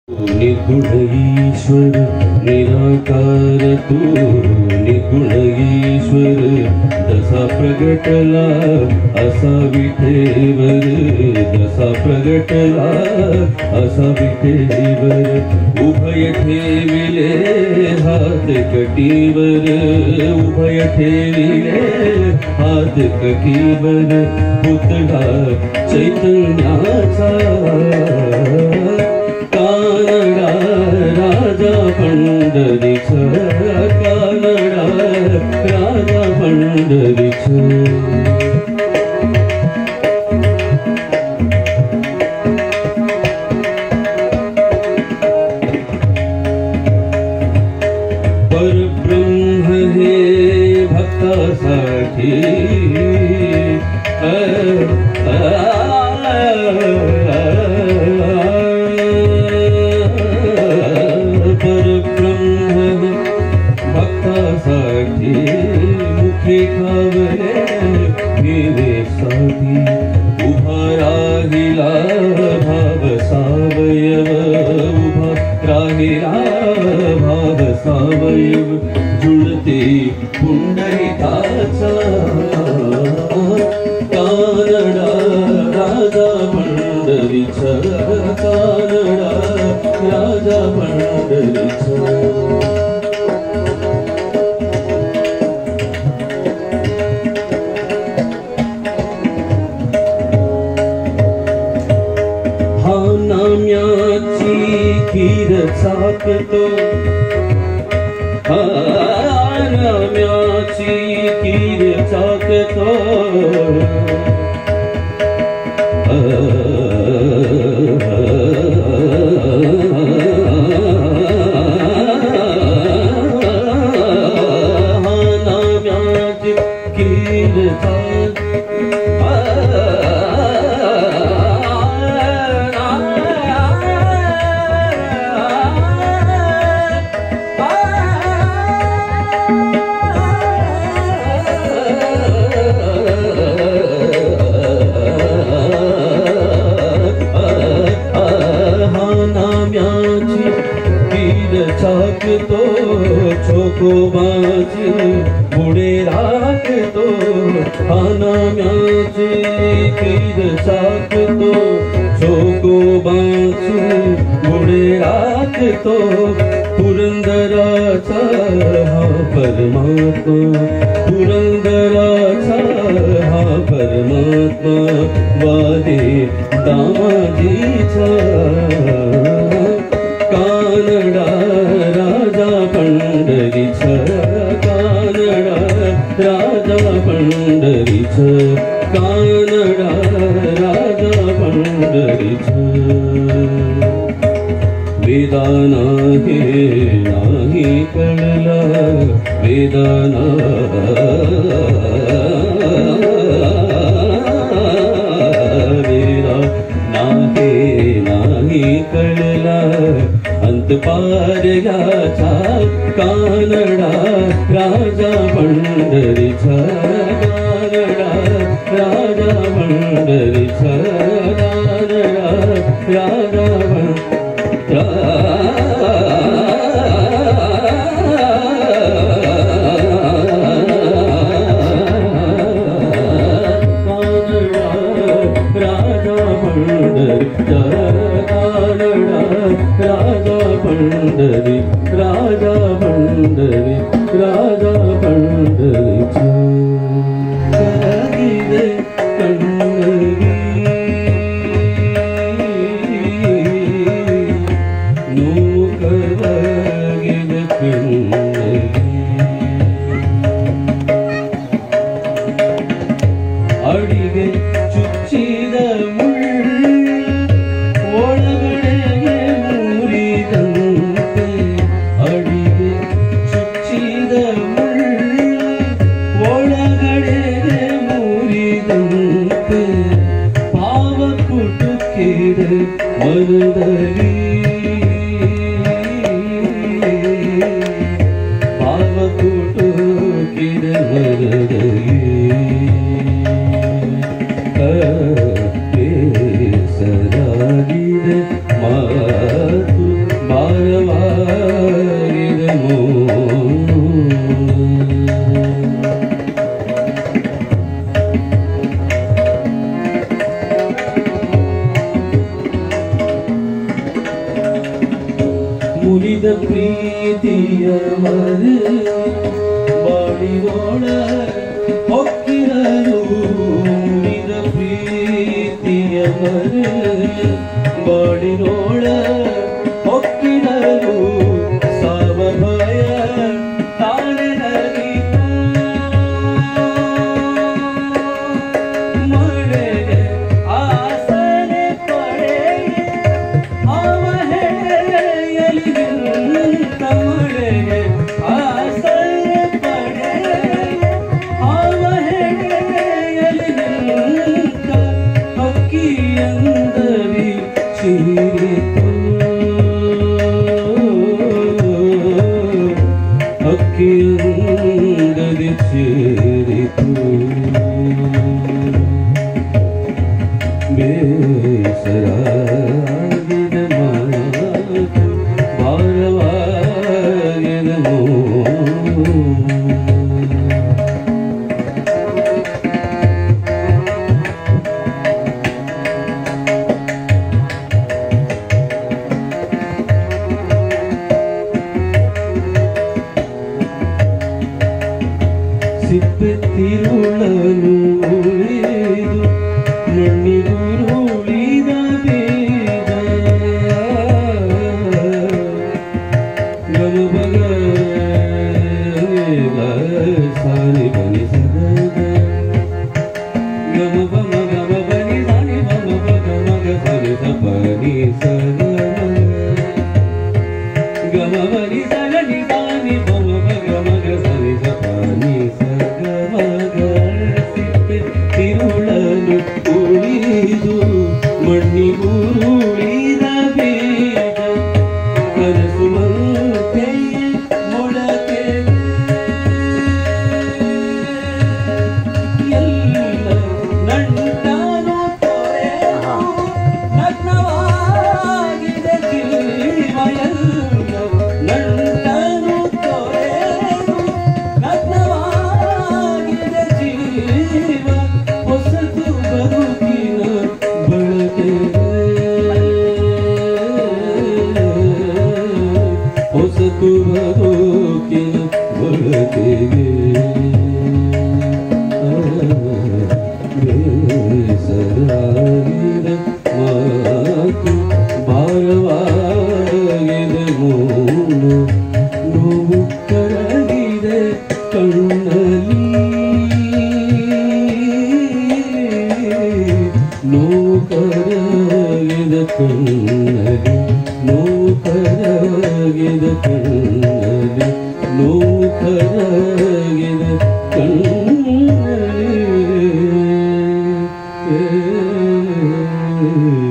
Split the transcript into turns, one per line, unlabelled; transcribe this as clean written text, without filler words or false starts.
निर्गुण ईश्वर निराकार तू निर्गुण ईश्वर दसा प्रगटला असा विठेवर दसा प्रगटला असा विठेवर उभय ठेविले हात कटीवर उभय ठेविले हात कटीवर पुतळा चैतन्याचा कानडा राजा पंढरीचा कानडा राजा पंढरीचा परब्रह्म हे भक्तासाठी मुखे खावले साठी उभा राहिला भाव सावयव उभा राहिला भाव सावयव जुळते पुंडलिकाचा कानडा राजा पंढरीचा कानडा राजा पंढरीचा खीर चाकतो नाम्याची खीर चाकतो नाम्याची खीर चाकतो चोकोबाची पुढे राखतो नाम्याची खीर चाकतो चोकोबाची पुढे राखतो पुरंदराचा हा परमात्मा पुरंदराचा हा परमात्मा वादे दामाजीचा कानडा राजा पंढरीचा कानडा राजा पंढरीचा कानडा राजा पंढरीचा वेदाना हे नाही कळला वेदाना नाही कळला अंत पारगाचा कानडा राजा पंढरीचा कानडा राजा पंढरीचा कानडा राजा राजा पंढरी राजा पंढरी राजा पंढरीचा ಅಡಿಗೆ ಚುಚ್ಚಿದ ಒಳಗಡೆಗೆ ಮೂರಿದಂತೆ ಅಡಿಗೆ ಚುಚ್ಚಿದ ಒಳಗಡೆಗೆ ಮೂರಿದಂತೆ ಪಾವ ಕುಟುಕಿದ ಮನದಲ್ಲಿ ಪಾವ ಕುಟುಕಿದ ಮನದಲ್ಲಿ ಸರಾಗಿದೆ ಮಾತು ಉಳಿದ ಪ್ರೀತಿಯ ಮರೆ ಬಾಡಿದೋಳ ಹೊಕ್ಕಿರಲು ಉಳಿದ ಪ್ರೀತಿಯ ಮರೆ ಬಾಡಿದೋಳ ಹೊಕ್ಕಿರಲು ಸಾವ ಭಯ ತಾನೆ ನಗಿತ ಮಳೆಗೆ ಆಸರೆ ಪಡೆ ಅವ ಹೆಡೆಯಲಿ ನಿಂತ ಮಳೆಗೆ ಆಸರೆ ಪಡೆ ಅವ ಹೆಡೆಯಲಿ ನಿಂತ ಹಕ್ಕಿಯಂದರಿ ಚೀರಿತು ಹಕ್ಕಿಯಂದರಿ ಚೀರಿತು ಬೇಸರಾಗಿದ ಮಾತು ಭಾರವಾಗಿದ ಸಿಪ್ಪೆ ತಿರುಳಲು ಉಳಿದು ಮಣ್ಣಿಗುರುಳಿದ ಬೇದ ಗಮಬಗ ಸಾರಿ ಬನಿ ಸದ ಗಮಬ ಮಗ ಬನಿ ಸಾನಿ ಬಮ ಬಗ ಮಗ ಸರಿ ಸಪನಿ ಸದ ಗಮ ಬನಿ ಸಗನಿ ಸಾನಿ ಬಮ ಬಗ ಮಗ ಸರಿ ಸಪನಿ ಸಗ ಮಗ ಸಿಪ್ಪೆ ತಿರುಳಲು ಉಳಿದು ಮಣ್ಣಿಗುರುಳಿದ ಬೇಡ ಕನಸು ಮಂತೆಯೇ ಮೊಳಕೆ ಎಲ್ಲ ನಂಟಾನು ತೊರೆದು ನಗ್ನವಾಗಿದೆ ಜೀವ ಎಲ್ಲ ನಂಟಾನು ತೊರೆದು ನಗ್ನವಾಗಿದೆ ಜೀವ ಹೊಸತು ಬದುಕಿನ ಬಳಕೆಗೆ ಹೊಸತು ಬದುಕಿನ ಬಳಕೆಗೆ ಬೇಸರಾಗಿದ ಮಾತು ಭಾರವಾಗಿದೆ ಮೂನು ನೋವು ಕರಗಿದೆ ಕಣ್ಣಲ್ಲಿ ನೋವು ಕರಗಿದ ಕಣ್ಣಲ್ಲಿ ನೋವು ಕರಗಿದ ಕಣ್ಣಲ್ಲಿ ನೋವು ಕರಗಿದ ಕಣ್ಣಲ್ಲಿ